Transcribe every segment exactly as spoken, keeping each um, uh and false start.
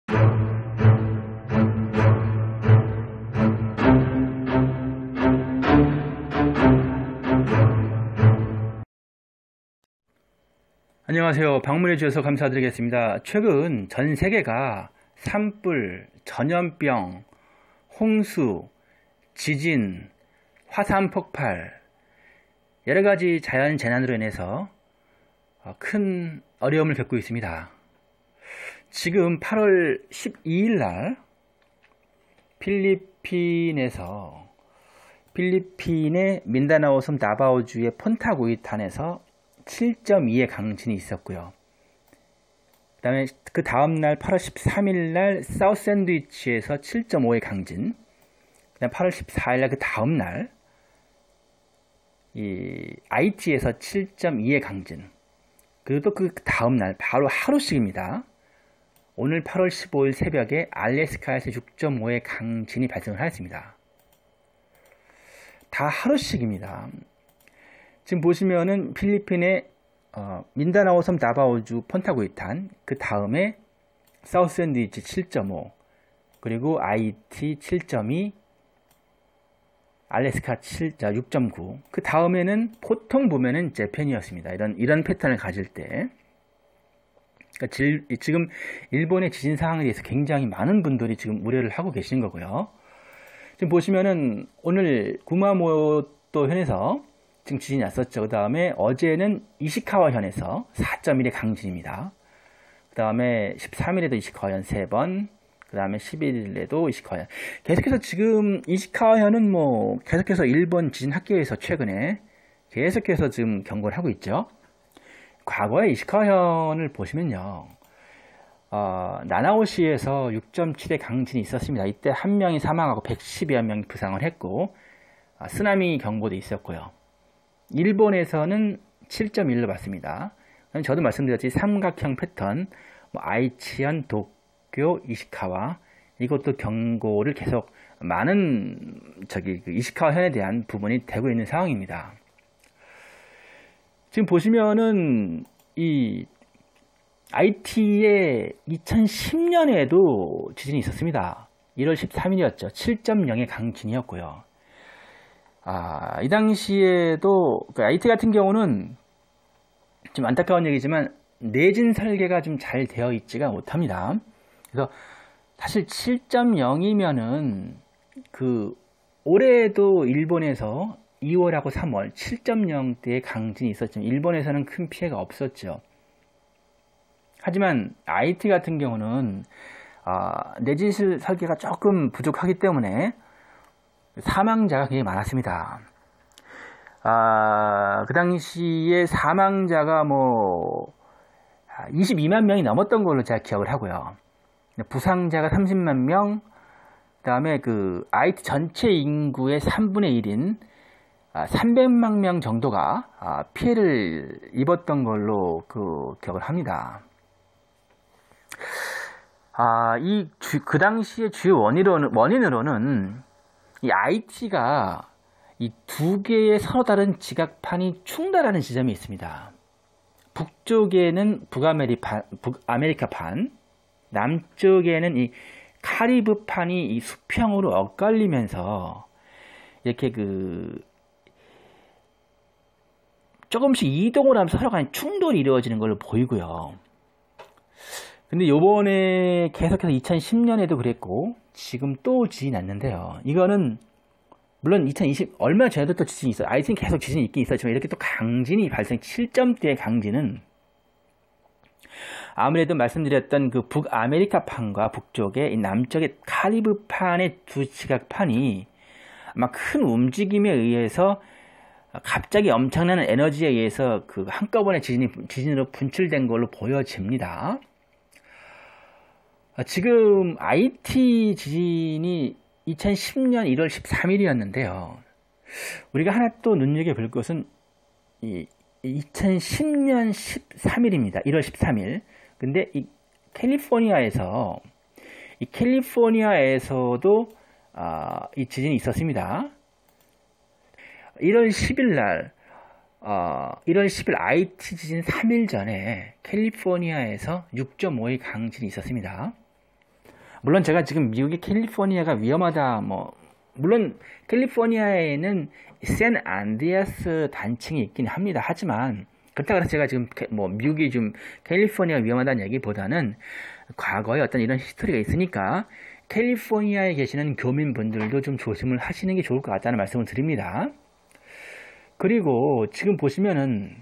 안녕하세요. 방문해 주셔서 감사드리겠습니다. 최근 전 세계가 산불, 전염병, 홍수, 지진, 화산 폭발, 여러가지 자연 재난으로 인해서 큰 어려움을 겪고 있습니다. 지금 팔월 십이일 날 필리핀에서 필리핀의 민다나오 섬 다바오주의 폰타구이탄에서 칠 점 이의 강진이 있었고요. 그 다음에 그 다음날 팔월 십삼일 날 사우스 샌드위치에서 칠 점 오의 강진, 그 다음 팔월 십사일 날 그 다음날 이 아이티에서 칠 점 이의 강진, 그리고 또 그 다음날 바로 하루씩입니다. 오늘 팔월 십오일 새벽에 알래스카에서 육 점 오의 강진이 발생을 하였습니다. 다 하루씩입니다. 지금 보시면은 필리핀의 어, 민다나오 섬 다바오주 폰타구이탄, 그 다음에 사우스 샌드위치 칠 점 오, 그리고 아이티 칠 점 이, 알래스카 육 점 구, 그 다음에는 보통 보면은 재팬이었습니다. 이런 이런 패턴을 가질 때, 그러니까 질, 지금 일본의 지진 상황에 대해서 굉장히 많은 분들이 지금 우려를 하고 계신 거고요. 지금 보시면은 오늘 구마모토 현에서 지금 지진이 났었죠. 그 다음에 어제는 이시카와 현에서 사 점 일의 강진입니다. 그 다음에 십삼일에도 이시카와 현 세 번, 그 다음에 십일일에도 이시카와 현. 계속해서 지금 이시카와 현은 뭐 계속해서 일본 지진학계에서 최근에 계속해서 지금 경고를 하고 있죠. 과거에 이시카와 현을 보시면요, 어, 나나오시에서 육 점 칠의 강진이 있었습니다. 이때 한 명이 사망하고 백십여 명이 부상을 했고, 아, 쓰나미 경보도 있었고요. 일본에서는 칠 점 일로 봤습니다. 저도 말씀드렸지, 삼각형 패턴, 뭐 아이치현, 도쿄, 이시카와, 이것도 경고를 계속 많은 저기 그 이시카와 현에 대한 부분이 되고 있는 상황입니다. 지금 보시면은 이 아이티에 이천십 년에도 지진이 있었습니다. 일월 십삼일이었죠. 칠 점 영의 강진이었고요. 아, 이 당시에도 그 아이티 같은 경우는 좀 안타까운 얘기지만 내진 설계가 좀 잘 되어 있지가 못합니다. 그래서 사실 칠 점 영이면은 그 올해도 일본에서 이월하고 삼월 칠 점 영대의 강진이 있었지만 일본에서는 큰 피해가 없었죠. 하지만 아이티 같은 경우는 아, 내진 설계가 조금 부족하기 때문에 사망자가 굉장히 많았습니다. 아, 그 당시에 사망자가 뭐 이십이만 명이 넘었던 걸로 제가 기억을 하고요. 부상자가 삼십만 명, 그 다음에 그 아이티 전체 인구의 삼분의 일인 삼백만 명 정도가 피해를 입었던 걸로 그 기억을 합니다. 아, 이 그 당시의 주요 원인으로는, 원인으로는 이 아이티가 이 두 개의 서로 다른 지각판이 충돌하는 지점이 있습니다. 북쪽에는 북아메리카, 북아메리카판, 남쪽에는 이 카리브판이 이 수평으로 엇갈리면서 이렇게 그 조금씩 이동을 하면서 서로 간에 충돌이 이루어지는 걸로 보이고요. 근데 요번에 계속해서 이천십 년에도 그랬고 지금 또 지진이 났는데요. 이거는 물론 이천이십 얼마 전에도 또 지진이 있어요. 아이티는 계속 지진이 있긴 있었지만 이렇게 또 강진이 발생, 칠 점대의 강진은 아무래도 말씀드렸던 그 북아메리카판과 북쪽의 이 남쪽의 카리브판의 두 지각판이 아마 큰 움직임에 의해서 갑자기 엄청난 에너지에 의해서 그 한꺼번에 지진이, 지진으로 분출된 걸로 보여집니다. 지금 아이티 지진이 이천십 년 일월 십삼일이었는데요. 우리가 하나 또 눈여겨볼 것은 이 이천십 년 십삼일입니다. 일월 십삼일. 근데 이 캘리포니아에서 이 캘리포니아에서도 아, 이 지진이 있었습니다. 일월 십일 날 어, 일월 십일 아이티 지진 삼 일 전에 캘리포니아에서 육 점 오의 강진이 있었습니다. 물론 제가 지금 미국의 캘리포니아가 위험하다, 뭐, 물론 캘리포니아에는 샌안드레아스 단층이 있긴 합니다. 하지만, 그렇다고 해서 제가 지금 뭐 미국이 좀 캘리포니아가 위험하다는 얘기보다는 과거에 어떤 이런 히스토리가 있으니까 캘리포니아에 계시는 교민분들도 좀 조심을 하시는 게 좋을 것 같다는 말씀을 드립니다. 그리고 지금 보시면은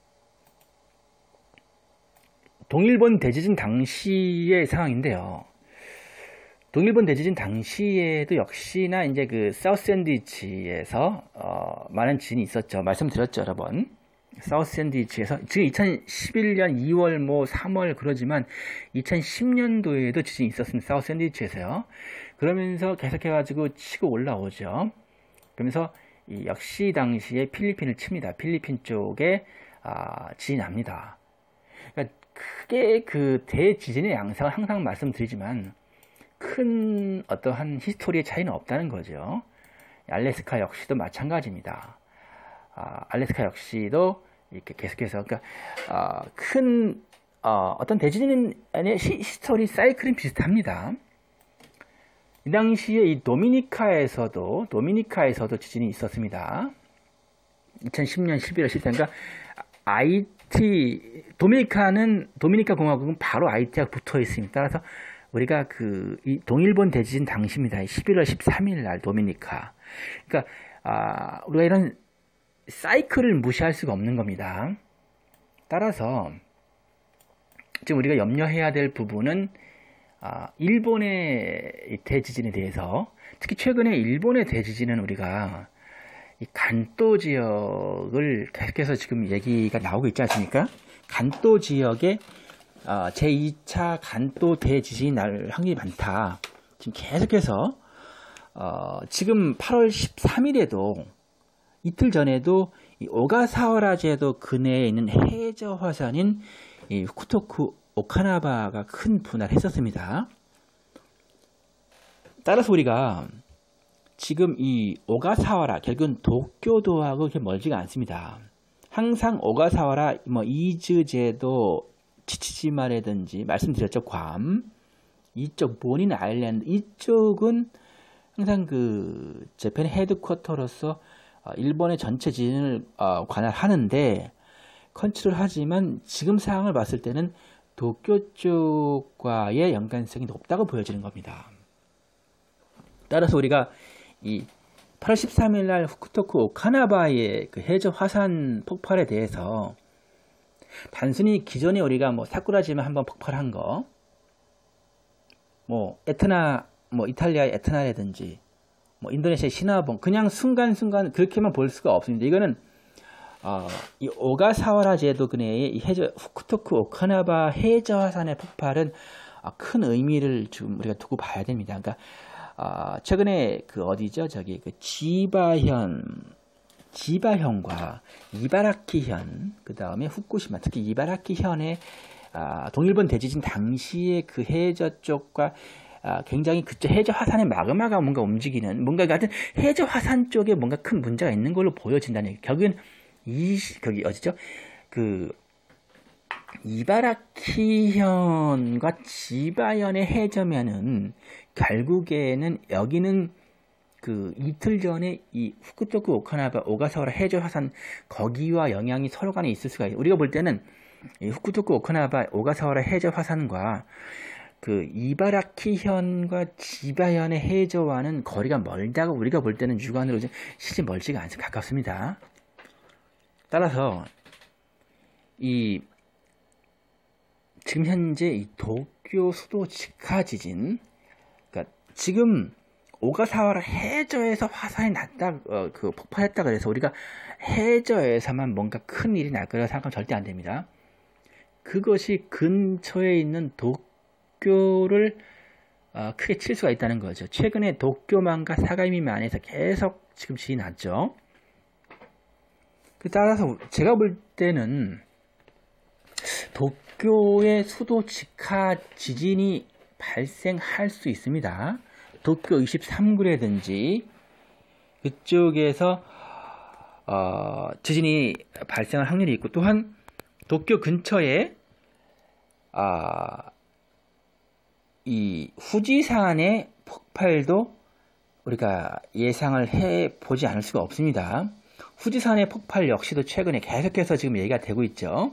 동일본 대지진 당시의 상황인데요. 동일본 대지진 당시에도 역시나 이제 그 사우스샌드위치에서 어, 많은 지진이 있었죠. 말씀드렸죠, 여러분. 사우스샌드위치에서 지금 이천십일 년 이월 뭐 삼월 그러지만 이천십 년도에도 지진이 있었습니다. 사우스샌드위치에서요. 그러면서 계속해가지고 치고 올라오죠. 그러면서 이 역시 당시에 필리핀을 칩니다. 필리핀 쪽에 아, 지진이 납니다. 그러니까 크게 그 대지진의 양상을 항상 말씀드리지만 큰 어떠한 히스토리의 차이는 없다는 거죠. 알래스카 역시도 마찬가지입니다. 아, 알래스카 역시도 이렇게 계속해서 그러니까 아, 큰 어, 어떤 대지진의 히스토리 사이클은 비슷합니다. 이 당시에 이 도미니카에서도 도미니카에서도 지진이 있었습니다. 이천십 년 십일월 십일 일 그러니까 아이티 도미니카는 도미니카 공화국은 바로 아이티하고 붙어 있습니다. 따라서 우리가 그 이 동일본 대지진 당시입니다. 십일월 십삼일 날 도미니카. 그러니까 아, 우리가 이런 사이클을 무시할 수가 없는 겁니다. 따라서 지금 우리가 염려해야 될 부분은 아, 일본의 대지진에 대해서 특히 최근에 일본의 대지진은 우리가 이 간도 지역을 계속해서 지금 얘기가 나오고 있지 않습니까? 간도 지역에 어, 제이 차 간도 대지진이 날 확률이 많다. 지금 계속해서 어, 지금 팔월 십삼일에도 이틀 전에도 이 오가사와라 제도 근해에 있는 해저 화산인 이 후쿠토쿠 오카나바가 큰 분할을 했었습니다. 따라서 우리가 지금 이 오가사와라 결국은 도쿄도하고 그렇게 멀지가 않습니다. 항상 오가사와라 뭐 이즈제도 치치지마라든지 말씀드렸죠. 괌 이쪽 모닌 아일랜드 이쪽은 항상 그 재팬 헤드쿼터로서 일본의 전체 지진을 관할하는데 컨트롤 하지만 지금 상황을 봤을 때는 도쿄 쪽과의 연관성이 높다고 보여지는 겁니다. 따라서 우리가 이 팔월 십삼일 날 후쿠토쿠 오카나바의 그 해저 화산 폭발에 대해서 단순히 기존에 우리가 뭐 사쿠라지마 한번 폭발한 거, 뭐 에트나, 뭐 이탈리아의 에트나라든지, 뭐 인도네시아의 시나봉, 그냥 순간순간 그렇게만 볼 수가 없습니다. 이거는 어, 이 오가사와라 제도 근해의 이 해저 후쿠토쿠 오카나바 해저 화산의 폭발은 어, 큰 의미를 좀 우리가 두고 봐야 됩니다. 그러니까 어, 최근에 그 어디죠? 저기 그 지바현 지바현과 이바라키현, 그 다음에 후쿠시마, 특히 이바라키현의 아, 동일본 대지진 당시의 그 해저 쪽과 아, 굉장히 그쪽 해저 화산의 마그마가 뭔가 움직이는, 뭔가 같은 해저 화산 쪽에 뭔가 큰 문제가 있는 걸로 보여진다는 얘기. 결국엔 이, 거기 어디죠? 그, 이바라키현과 지바현의 해저면은 결국에는 여기는 그 이틀 전에 이 후쿠토쿠 오카나바 오가사와라 해저 화산 거기와 영향이 서로 간에 있을 수가 있어요. 우리가 볼 때는 이 후쿠토쿠 오카나바 오가사와라 해저 화산과 그 이바라키현과 지바현의 해저와는 거리가 멀다고 우리가 볼 때는 육안으로 실제 멀지가 않습니다. 가깝습니다. 따라서 이 지금 현재 이 도쿄 수도 직하 지진, 그러니까 지금 오가사와라 해저에서 화산이 났다, 어, 그 폭발했다 그래서 우리가 해저에서만 뭔가 큰 일이 날 거라고 생각하면 절대 안 됩니다. 그것이 근처에 있는 도쿄를 어, 크게 칠 수가 있다는 거죠. 최근에 도쿄만과 사가미만에서 계속 지금 지진이 났죠. 따라서 제가 볼 때는 도쿄의 수도 직하 지진이 발생할 수 있습니다. 도쿄 이십삼 구라든지 그쪽에서 어, 지진이 발생할 확률이 있고, 또한 도쿄 근처에 아, 이 후지산의 폭발도 우리가 예상을 해보지 않을 수가 없습니다. 후지산의 폭발 역시도 최근에 계속해서 지금 얘기가 되고 있죠.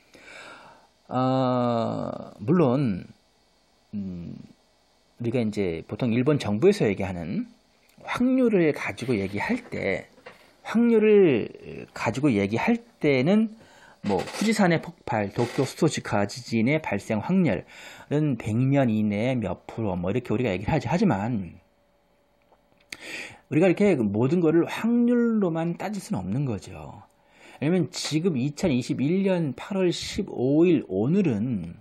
어, 물론 음, 우리가 이제 보통 일본 정부에서 얘기하는 확률을 가지고 얘기할 때 확률을 가지고 얘기할 때는 뭐 후지산의 폭발, 도쿄 수소지카 지진의 발생 확률은 백 년 이내에 몇 프로 뭐 이렇게 우리가 얘기를 하지. 하지만 우리가 이렇게 모든 거를 확률로만 따질 수는 없는 거죠. 왜냐면 지금 이천이십일 년 팔월 십오일 오늘은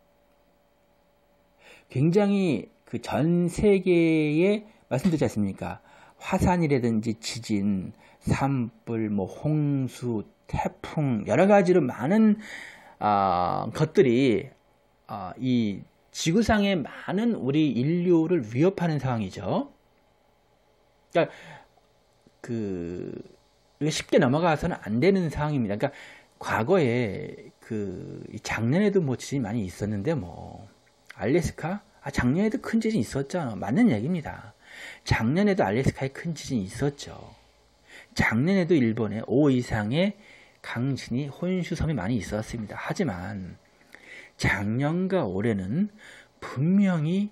굉장히 그 전 세계에 말씀드리지 않습니까? 화산이라든지 지진, 산불, 뭐 홍수, 태풍 여러 가지로 많은 어, 것들이 어, 이 지구상의 많은 우리 인류를 위협하는 상황이죠. 그러니까 그 쉽게 넘어가서는 안 되는 상황입니다. 그러니까 과거에 그 작년에도 뭐 지진이 많이 있었는데 뭐 알래스카 아 작년에도 큰 지진이 있었잖아. 맞는 얘기입니다. 작년에도 알래스카에 큰 지진이 있었죠. 작년에도 일본에 오 이상의 강진이 혼슈섬이 많이 있었습니다. 하지만 작년과 올해는 분명히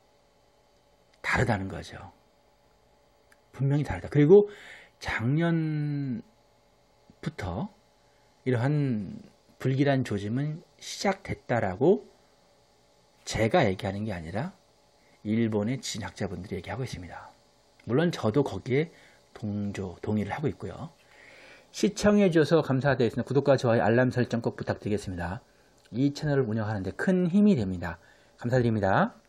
다르다는 거죠. 분명히 다르다. 그리고 작년부터 이러한 불길한 조짐은 시작됐다라고 제가 얘기하는 게 아니라 일본의 지진학자분들이 얘기하고 있습니다. 물론 저도 거기에 동조, 동의를 하고 있고요. 시청해 주셔서 감사드리겠습니다. 구독과 좋아요, 알람 설정 꼭 부탁드리겠습니다. 이 채널을 운영하는데 큰 힘이 됩니다. 감사드립니다.